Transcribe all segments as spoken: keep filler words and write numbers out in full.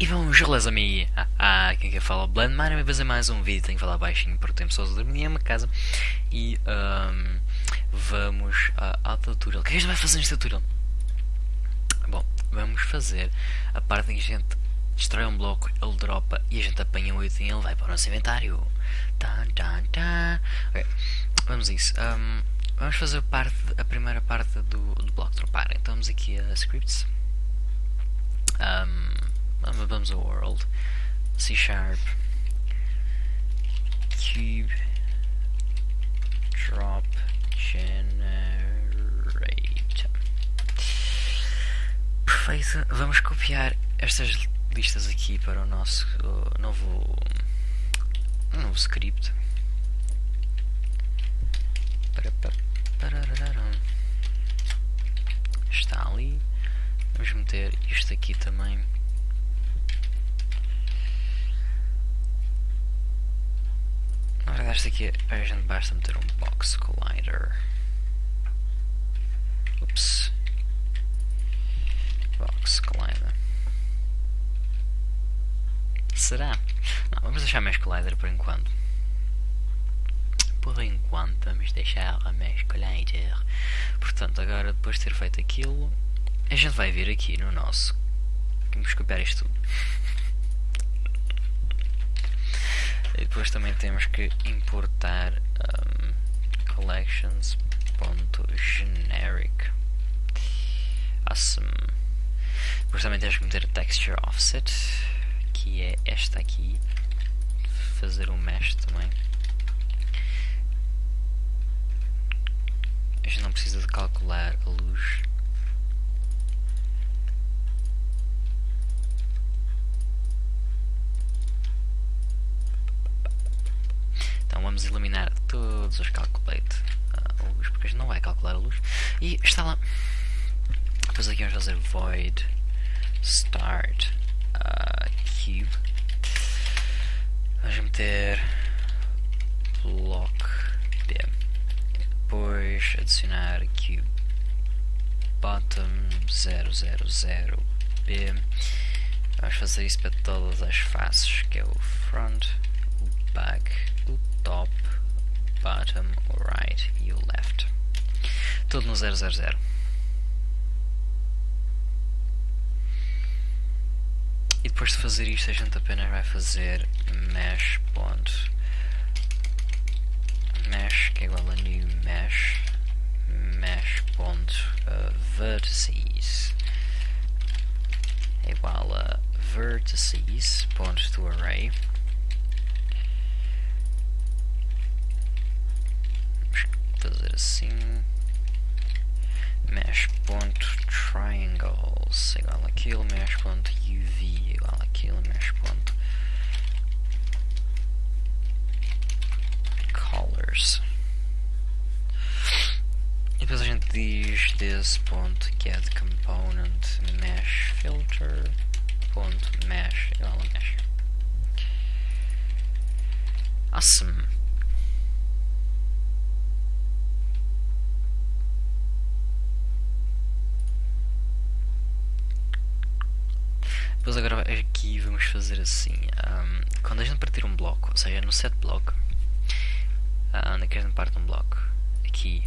E vamos, releza-me. Ah, ah, quem quer falar? Blend Mine vai fazer mais um vídeo. Tenho que falar baixinho porque tem pessoas a dormir em uma casa. E um, vamos a, ao tutorial. O que é que a gente vai fazer neste tutorial? Bom, vamos fazer a parte em que a gente destrói um bloco, ele dropa e a gente apanha o item e ele vai para o nosso inventário. Tá, tá, tá. Ok, vamos a isso. Um, vamos fazer a, parte, a primeira parte do, do bloco dropar. Então vamos aqui a scripts. Um, vamos ao world. C sharp cube drop generator. Perfeito. Vamos copiar estas listas aqui para o nosso uh, novo, um novo script. Está ali. Vamos meter isto aqui também. Na verdade, isto aqui a gente basta meter um box collider. Ups. Box collider. Será? Não, vamos deixar mesh collider por enquanto. Por enquanto, vamos deixar a mesh collider. Portanto, agora depois de ter feito aquilo, a gente vai vir aqui no nosso. Vamos copiar isto tudo. E depois também temos que importar um, collections.generic. Awesome. Depois também temos que meter a texture offset, que é esta aqui. Fazer um mesh também. A gente não precisa de calcular a luz. Então vamos eliminar todos os calculate a luz, porque a gente não vai calcular a luz. E está lá. Depois aqui vamos fazer void start uh, cube. Vamos meter block B. Depois adicionar cube bottom zero zero zero B. Vamos fazer isso para todas as faces, que é o front, o back, o top, bottom, o right e o left. Tudo no zero zero zero. E depois de fazer isto, a gente apenas vai fazer mesh ponto mesh, que é igual a new mesh, mesh ponto uh, vertices é igual a vertices ponto to array. Vamos fazer assim. Mesh.triangles igual àquilo, mesh.uv igual àquilo, mesh.colors. E depois a gente diz this.getComponent mesh filter ponto mesh igual a mesh. Awesome. Depois agora aqui vamos fazer assim, um, quando a gente partir um bloco, ou seja, no set block, uh, onde é que a gente parte um bloco? Aqui,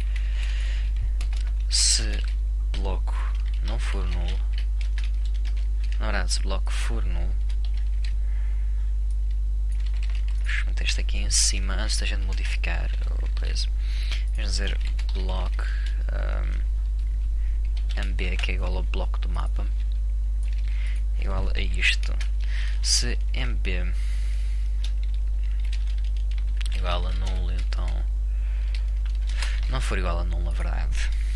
se bloco não for nulo, na verdade se bloco for nulo, vamos meter isto aqui em cima antes da gente modificar a coisa. Vamos dizer block um, mb, que é igual ao bloco do mapa, igual a isto. Se mb igual a nulo, então não for igual a nulo, na verdade,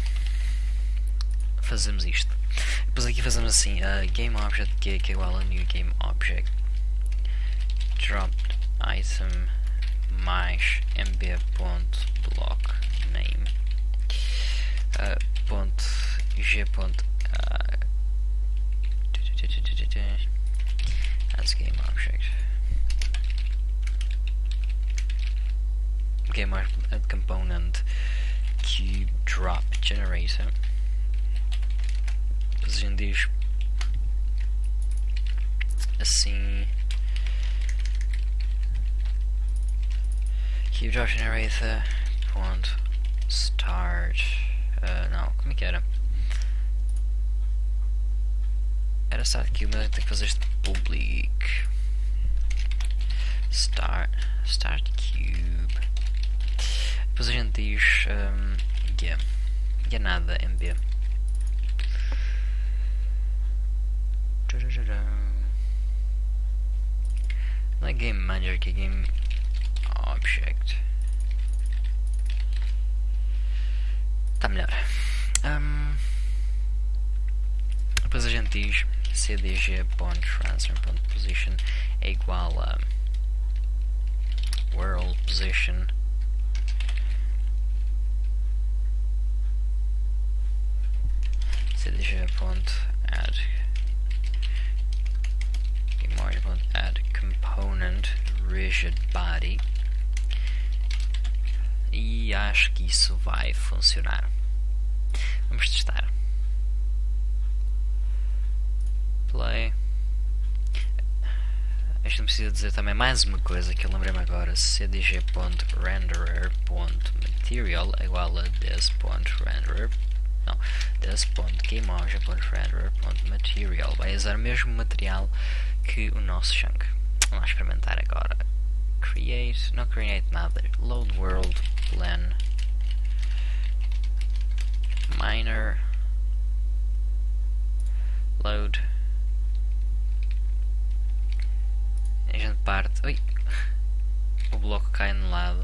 fazemos isto. Depois aqui fazemos assim, uh, game object g, que é igual a new game object drop item mais mb.block name uh, ponto g ponto uh, as game object game object component cube drop generator. Depois a gente diz assim. Keep drop generator. Ponto. Start. Uh, não, como é que era? Era start cube, mas a gente tem que fazer este public. Start. Start cube. Depois a gente diz. Um, yeah. Yeah, nada, M B. Não é Game Manager, que é Game Object. Está melhor. Um, depois a gente diz cdg.transfer.position é igual a world position cdg.add add component rigid body, e acho que isso vai funcionar. Vamos testar. Play. Isto não precisa dizer também mais uma coisa que eu lembrei-me agora: cdg.renderer.material é igual a this.renderer. Não, this.gameobject.renderer.material. Vai usar o mesmo material que o nosso chunk. Vamos experimentar agora. Create, não create nada. Load world, plan, miner, load. A gente parte. Ui, o bloco cai no lado.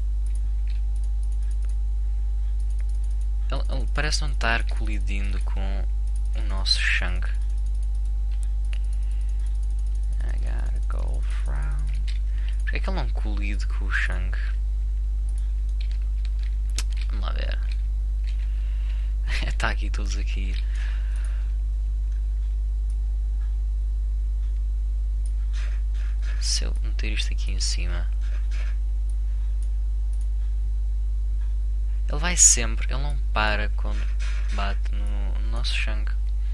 Ele, ele parece não estar colidindo com o nosso chunk. I gotta go from. Porquê é que ele não colide com o chunk? Vamos lá ver. Está aqui todos aqui. Se eu meter isto aqui em cima, ele vai sempre, ele não para quando bate no, no nosso chunk.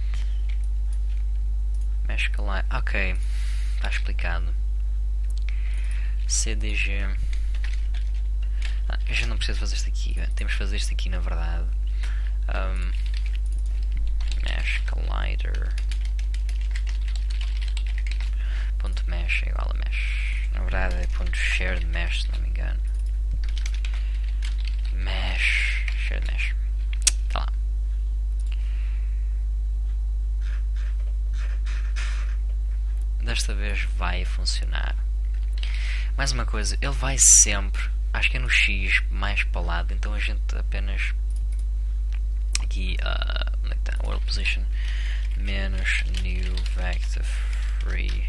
Mesh collide. Ok, está explicado. cdg. Ah, a gente não precisa fazer isto aqui, temos que fazer isto aqui na verdade. Um, mesh collider. Ponto mesh é igual a mesh. Na verdade é ponto shared mesh, se não me engano. Mesh, shared mesh. Tá lá. Desta vez vai funcionar. Mais uma coisa, ele vai sempre, acho que é no X mais para o lado, então a gente apenas aqui, uh, onde é que está? World position menos new vector free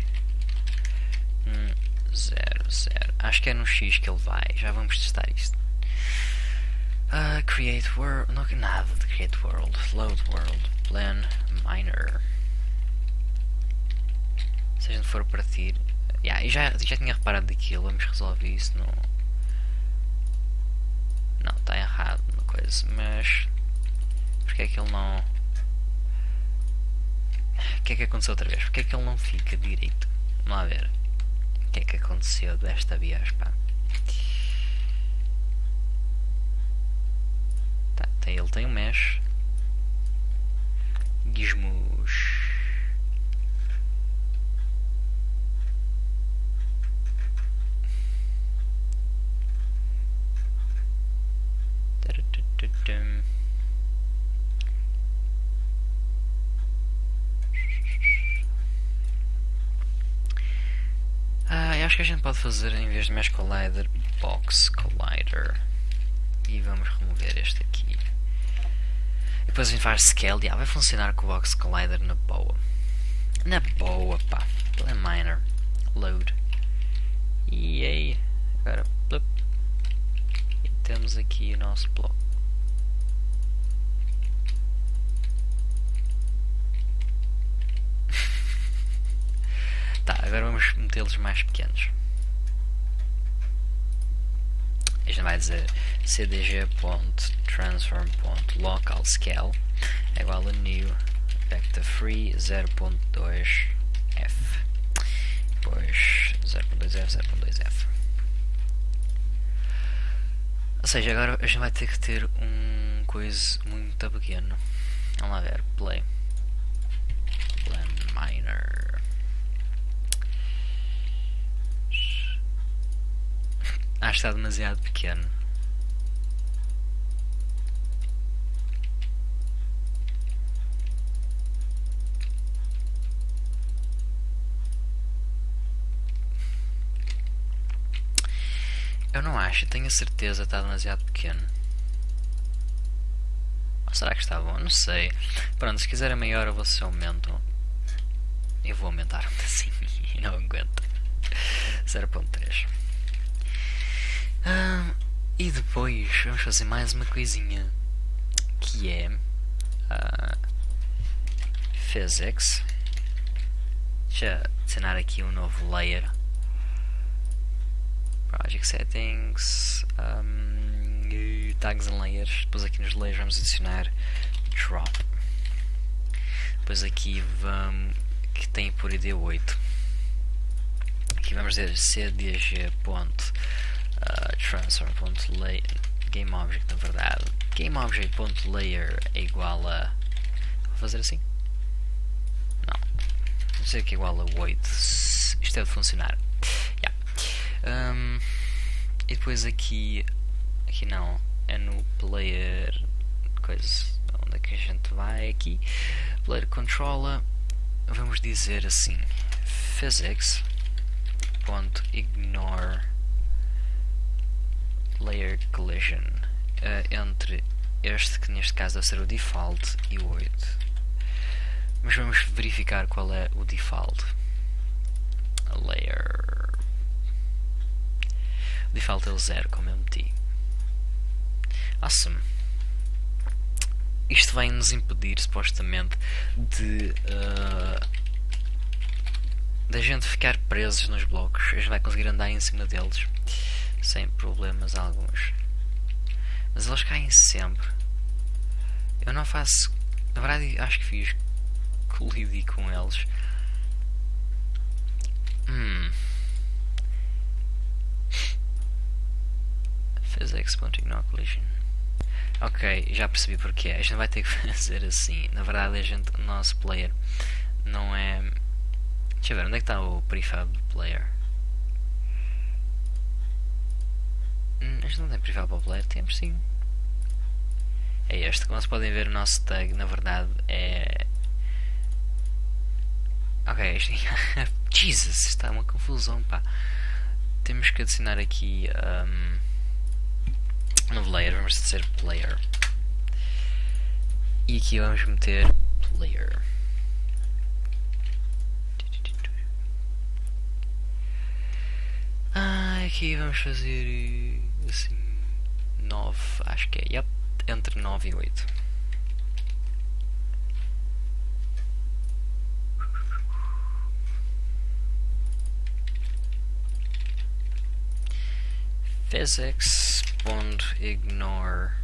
zero zero. Acho que é no X que ele vai, já vamos testar isto. Uh, create world, não nada de create world, load world, plan miner. Se a gente for partir, yeah, já, já tinha reparado daquilo, vamos resolver isso no. Não, está errado uma coisa, mas porque é que ele não. O que é que aconteceu outra vez? Porque é que ele não fica direito? Vamos lá ver. O que é que aconteceu desta vez, pá? Tá, tem, ele tem um mesh. Gizmos. Ah, eu acho que a gente pode fazer, em vez de Mesh Collider, Box Collider. E vamos remover este aqui. E depois a gente faz Scale. Ah, vai funcionar com o Box Collider na boa. Na boa, pá. Plan Miner. Load. E aí, agora, plup. E temos aqui o nosso bloco. Tá, agora vamos metê-los mais pequenos. A gente vai dizer cdg.transform.localScale é igual a new vector free zero ponto dois f. F, zero ponto dois F. Ou seja, agora a gente vai ter que ter um coisa muito pequeno. Vamos lá ver, play. Blend Miner. Acho que está demasiado pequeno. Eu não acho, tenho a certeza que está demasiado pequeno. Ou será que está bom? Não sei. Pronto, se quiserem maior vocês aumentam. Eu vou aumentar assim e não aguento. zero ponto três. Ah, e depois vamos fazer mais uma coisinha. Que é... Uh, Physics. Deixa eu adicionar aqui um novo layer. Project Settings, um, Tags and Layers. Depois aqui nos layers vamos adicionar Drop. Depois aqui vamos, que tem por I D oito. Aqui vamos dizer cdg.transform.layer GameObject, na verdade. GameObject.layer é igual a... Vou fazer assim? Não. Vou dizer que é igual a oito. Isto deve funcionar. Yeah. Um, e depois aqui, aqui não, é no player, coisa, onde é que a gente vai? Aqui, player controller, vamos dizer assim, physics.ignore layer collision uh, entre este, que neste caso deve ser o default, e o oito. Mas vamos verificar qual é o default. A layer... O default é o zero, como eu meti. Awesome. Isto vai nos impedir, supostamente, de... Uh, da gente ficar presos nos blocos. A gente vai conseguir andar em cima deles sem problemas alguns. Mas eles caem sempre. Eu não faço... Na verdade, acho que fiz colidi com eles. Hum. Physics.ignore collision. Ok, já percebi porque a gente vai ter que fazer assim. Na verdade, a gente, o nosso player não é... Deixa eu ver, onde é que está o prefab do player? Hum, a gente não tem prefab para o player? Temos sim. É este. Como vocês podem ver, o nosso tag, na verdade, é... Ok, este... Jesus, está uma confusão, pá. Temos que adicionar aqui... Um... novo layer, vamos dizer player. E aqui vamos meter player. Ah, aqui vamos fazer assim nove, acho que é, yep, entre nove e oito. Physics.ignore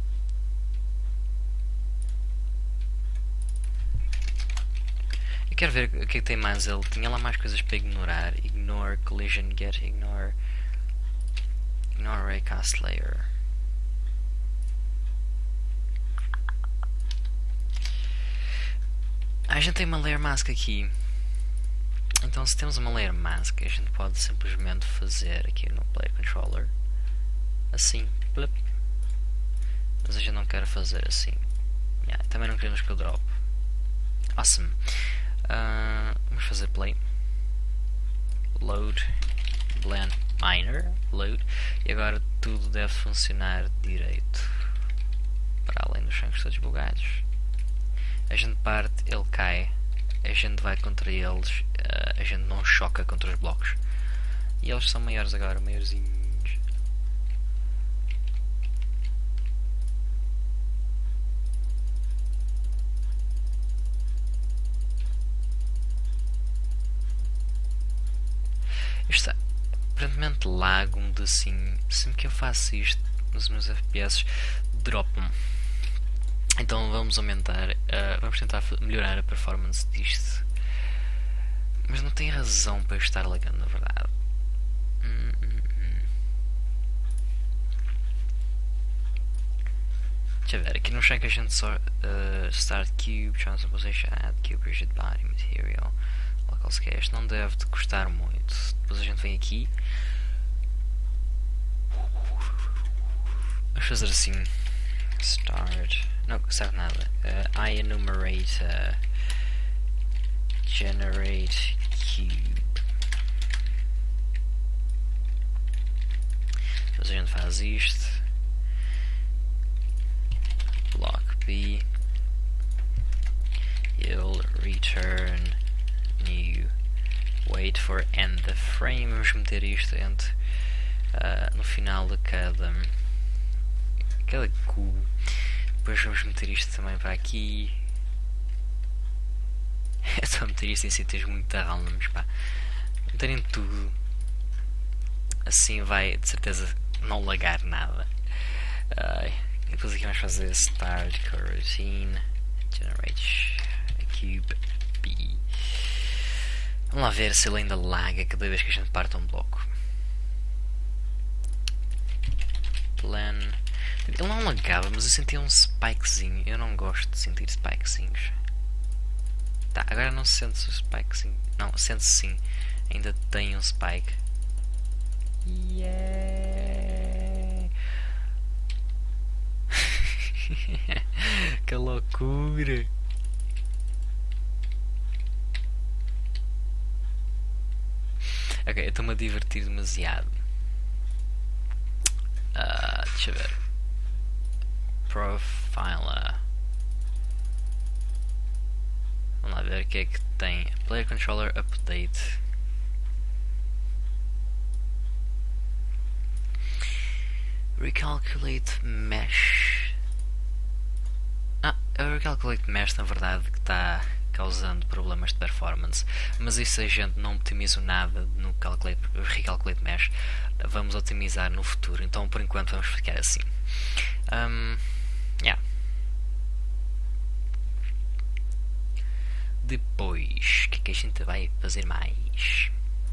Eu quero ver o que é que tem mais. Ele tinha lá mais coisas para ignorar. Ignore collision get, ignore Ignore raycast layer. A gente tem uma layer mask aqui. Então, se temos uma layer mask, a gente pode simplesmente fazer aqui no player controller assim, plup. Mas a gente não quer fazer assim. Yeah, também não queremos que eu drop. Awesome. Uh, vamos fazer play. Load blend miner. Load. E agora tudo deve funcionar direito. Para além dos chunks todos bugados. A gente parte, ele cai. A gente vai contra eles. Uh, a gente não choca contra os blocos. E eles são maiores agora, maiorzinhos. Isto é, aparentemente lago-me de assim. Sempre que eu faço isto nos meus F P S, dropam. Então vamos aumentar, uh, vamos tentar melhorar a performance disto. Mas não tem razão para eu estar lagando, na verdade. Deixa eu ver, aqui no check a gente só uh, start cube, transfer position, add cube, rigid body, material, local scale. Este não deve de custar muito. Depois a gente vem aqui. Vamos fazer assim. Start. Não, serve nada. Uh, I enumerate uh, generate cube. Depois a gente faz isto. Block B. You'll return new. Wait for end the frame. Vamos meter isto entre, uh, no final de cada, cada cubo. Depois vamos meter isto também para aqui. É só meter isto em sítios muito randoms, pá. Meterem tudo. Assim vai de certeza não lagar nada. Uh, e depois aqui vamos fazer start coroutine. Generate a cube B. Vamos lá ver se ele ainda laga cada vez que a gente parte um bloco. Plan. Ele não lagava, mas eu sentia um spikezinho. Eu não gosto de sentir spikezinhos. Tá, agora não se sente o spikezinho. Não, sente-se sim. Ainda tem um spike. Yeah. Que loucura. Ok, eu estou-me a divertir demasiado. Uh, deixa eu ver. Profiler. Vamos lá ver o que é que tem. Player Controller Update. Recalculate Mesh. Ah, é o Recalculate Mesh na verdade que está causando problemas de performance. Mas isso a gente não otimiza nada no calculate, Recalculate Mesh. Vamos otimizar no futuro. Então por enquanto vamos ficar assim. Um, yeah. Depois, o que é que a gente vai fazer mais?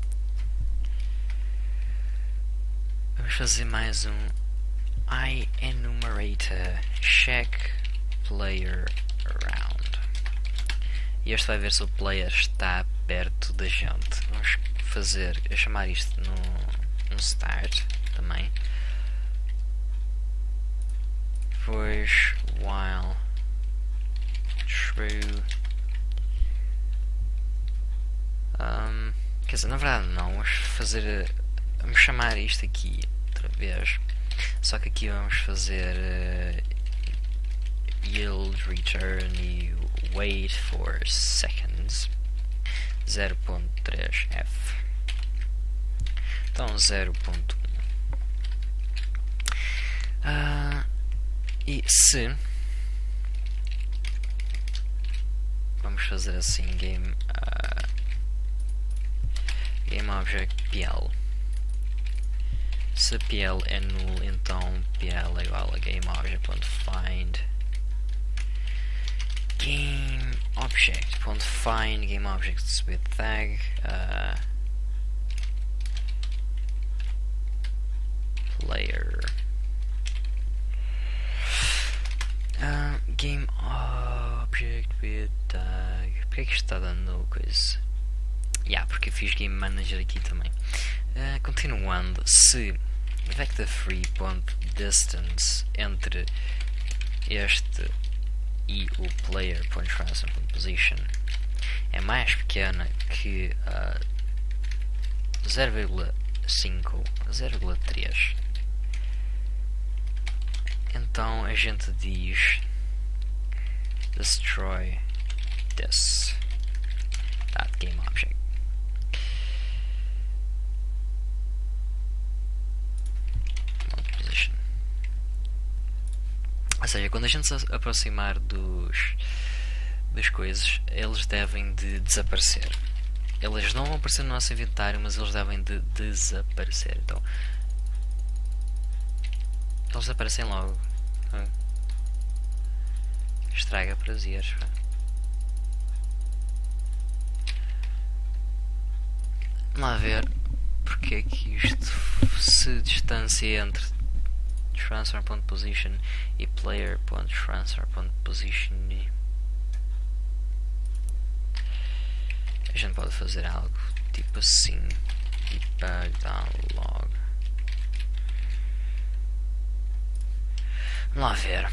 Vamos fazer mais um I enumerator check player around. E este vai ver se o player está perto da gente. Vamos fazer, eu chamar isto no, no start também. Depois while true. Um, quer dizer, na verdade não, vamos fazer, vamos chamar isto aqui outra vez, só que aqui vamos fazer uh, yield return e wait for seconds zero ponto três F. Então zero ponto um. Uh, e se vamos fazer assim game uh, GameObject P L. Se P L é null, então P L é igual a GameObject.find GameObject.find GameObjects with tag uh, player uh, GameObject with tag. Porquê é que isto está dando coisa? Yeah, porque eu fiz Game Manager aqui também. Uh, continuando, se vector_free.distance entre este e o player.transfer.position é mais pequena que uh, zero vírgula cinco, zero vírgula três, então a gente diz destroy this that GameObject. Ou seja, quando a gente se aproximar dos das coisas, eles devem de desaparecer. Eles não vão aparecer no nosso inventário, mas eles devem de desaparecer. Então, eles aparecem logo. Estraga prazeres. Vamos lá ver porque é que isto se distancia entre transfer.position e player.transfer.position. A gente pode fazer algo tipo assim, debug downlog. Vamos lá ver.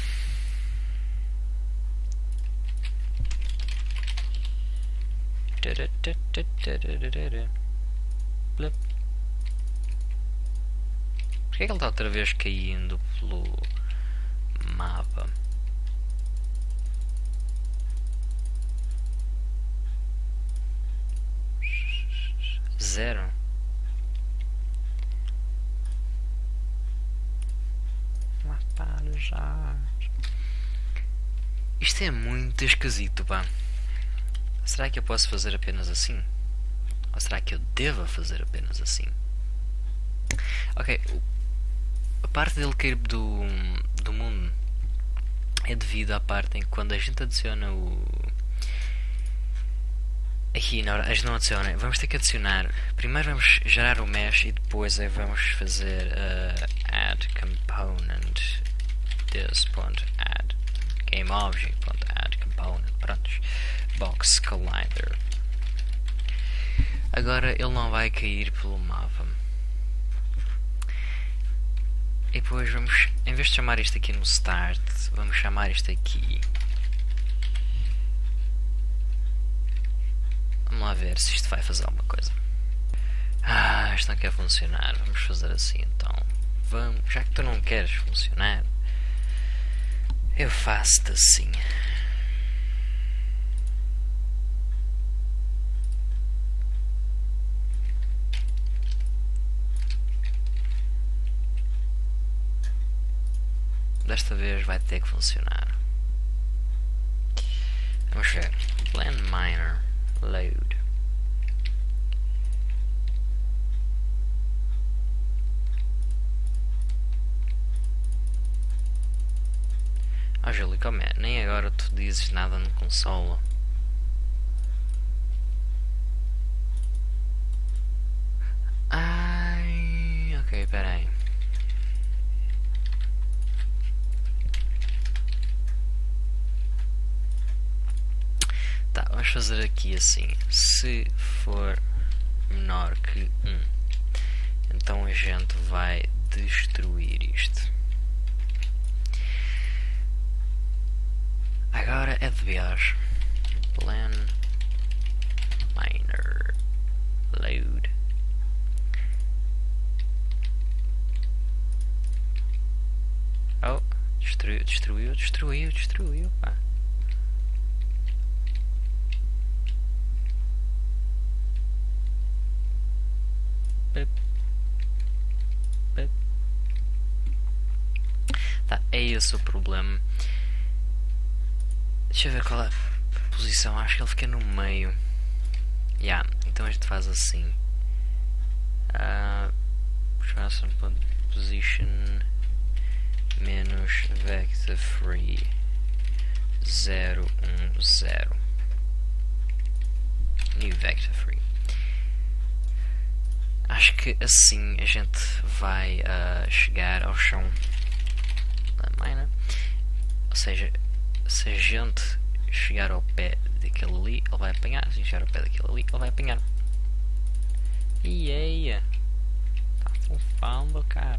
Porquê é que ele está outra vez caindo pelo mapa? Zero. Lá para já. Isto é muito esquisito, pá. Será que eu posso fazer apenas assim? Ou será que eu devo fazer apenas assim? Ok, a parte dele cair do, do mundo é devido à parte em que quando a gente adiciona o... Aqui, na hora, a gente não adiciona, vamos ter que adicionar. Primeiro vamos gerar o mesh e depois é vamos fazer uh, add component this.add gameObject.add component. Prontos. Box collider. Agora ele não vai cair pelo mapa. E depois vamos, em vez de chamar isto aqui no start, vamos chamar isto aqui. Vamos lá ver se isto vai fazer alguma coisa. Ah, isto não quer funcionar. Vamos fazer assim então. Vamos, já que tu não queres funcionar, eu faço-te assim. Desta vez vai ter que funcionar. Vamos ver. Blend Miner Load. Ah, Júlio, como é? Nem agora tu dizes nada no console. Ai, ok, peraí. Tá, vamos fazer aqui assim. Se for menor que um, então a gente vai destruir isto. Agora é de ver. Blend Miner Load. Oh, destruiu, destruiu, destruiu, destruiu, pá. Pip. Pip. Tá, é esse o problema. Deixa eu ver qual é a posição. Acho que ele fica no meio. Yeah, então a gente faz assim. Uh, Position menos vector free zero um zero. New vector free. Acho que assim a gente vai uh, chegar ao chão da mina. Ou seja, se a gente chegar ao pé daquele ali, ele vai apanhar. Se chegar ao pé daquele ali, ele vai apanhar. E aí, tá fufando, cara.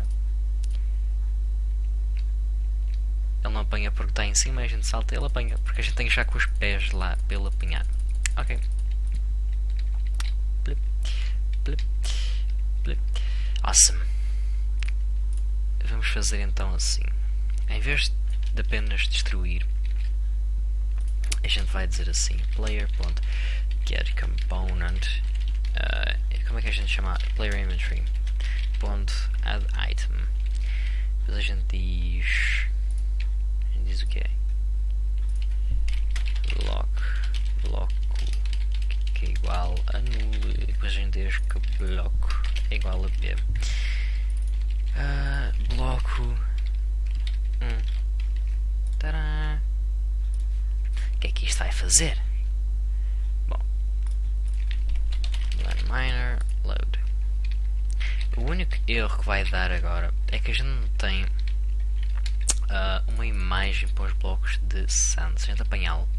Ele não apanha porque está em cima, a gente salta, ele apanha porque a gente tem que já com os pés lá para ele apanhar. Ok. Blip, blip, blip. Awesome. Vamos fazer então assim. Em vez de apenas destruir, a gente vai dizer assim: player.getComponent. Uh, como é que a gente chama? Player inventory. Ponto add item. Depois a gente diz. A gente diz o que é? Block. Bloco que é igual a null. E depois a gente diz que bloco é igual a b. Uh, bloco. Hum. Tadã. O que é que isto vai fazer? Bom, Blend Miner Load. O único único erro que vai dar agora é que a gente não tem uh, uma imagem para os blocos de sand. Se a gente apanhá-lo,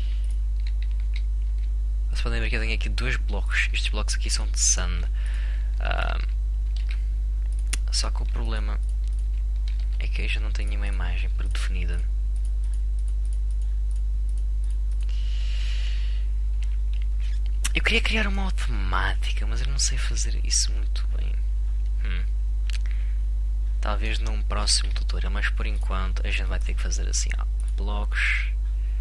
vocês podem ver que eu tenho aqui dois blocos. Estes blocos aqui são de sand. Uh, só que o problema é que eu já não tenho nenhuma imagem predefinida. Eu queria criar uma automática, mas eu não sei fazer isso muito bem. Hum. Talvez num próximo tutorial, mas por enquanto a gente vai ter que fazer assim, ó. Blocos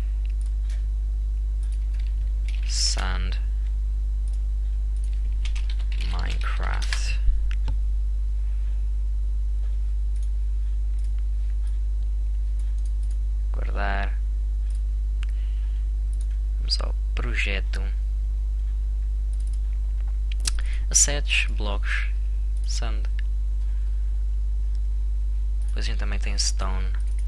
Sand Minecraft. Guardar. Vamos ao projeto. Assets, blocos, sand. Depois a gente também tem stone.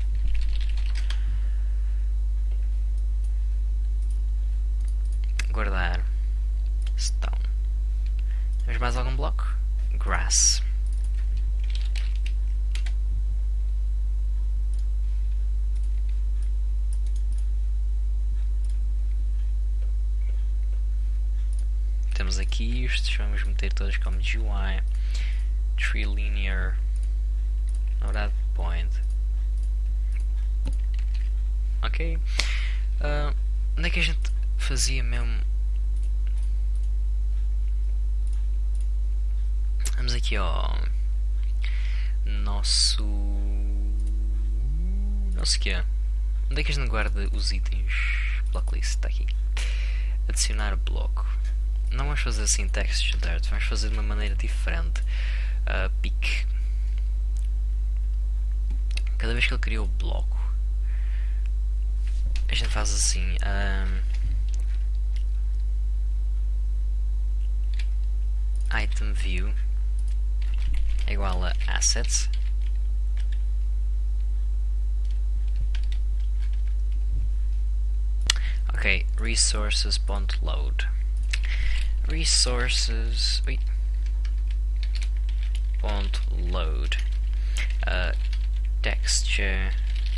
Guardar. Stone. Temos mais algum bloco? Grass. Temos aqui estes, vamos meter todos como G U I, Tree Linear, Node Point. Ok. Uh, onde é que a gente fazia mesmo? Vamos aqui ao nosso. Nosso que é? Onde é que a gente guarda os itens? Blocklist, está aqui. Adicionar bloco. Não vamos fazer assim text dirt, vamos fazer de uma maneira diferente. Uh, pick. Cada vez que ele cria o bloco, a gente faz assim. Um, item view é igual a assets. Ok, resources.load. Resources oi, ponto load uh, texture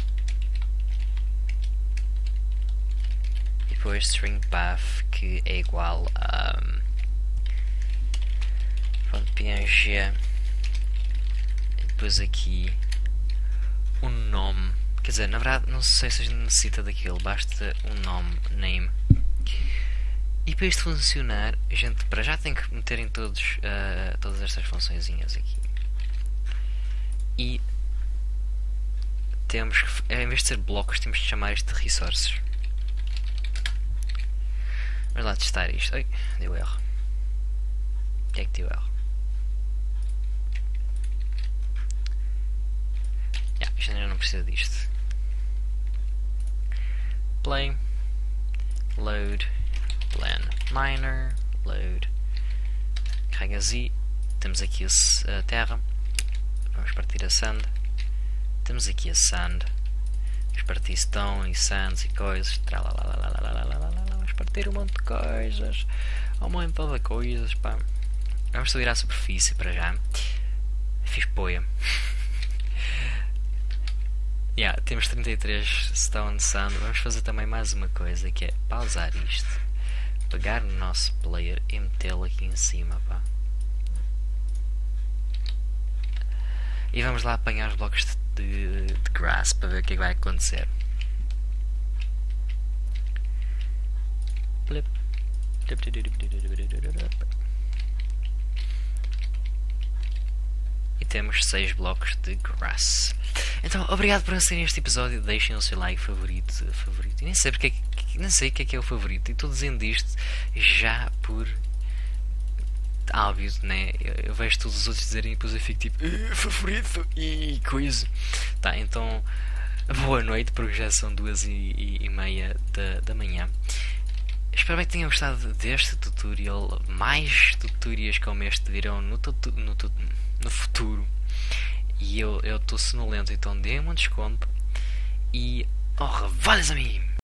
e depois string path que é igual a um, ponto png e depois aqui um nome, quer dizer, na verdade não sei se a gente necessita daquilo, basta um nome, name. E para isto funcionar, a gente para já tem que meter em todos, uh, todas estas funçõezinhas aqui. E temos que, em vez de ser blocos, temos que chamar isto de resources. Vamos lá testar isto. Oi, deu erro. O que é que deu erro? Yeah, isto ainda não precisa disto. Play. Load. Plan miner, load, carrega Z, temos aqui a terra, vamos partir a sand, temos aqui a sand, vamos partir stone e sands e coisas, vamos partir um monte de coisas, um monte de coisas, pá. Vamos subir à superfície para já, fiz poia. Yeah, temos trinta e três stone sand, vamos fazer também mais uma coisa que é pausar isto. Pegar no nosso player e metê-lo aqui em cima, pá. E vamos lá apanhar os blocos de, de, de grass para ver o que é que vai acontecer. Plip. E temos seis blocos de grass. Então, obrigado por assistirem este episódio. Deixem o seu like favorito, favorito. E nem sei porque é que, nem sei o que é que é o favorito. E estou dizendo isto já por hábito, né? Eu, eu vejo todos os outros dizerem e depois eu fico tipo favorito e coisa. Tá, então boa noite, porque já são duas e, e, e meia da, da manhã. Espero bem que tenham gostado deste tutorial. Mais tutoriais como este virão no, tutu, no, tu, no futuro. E eu estou sonolento, então dê-me um desconto. E au revoir, les amis!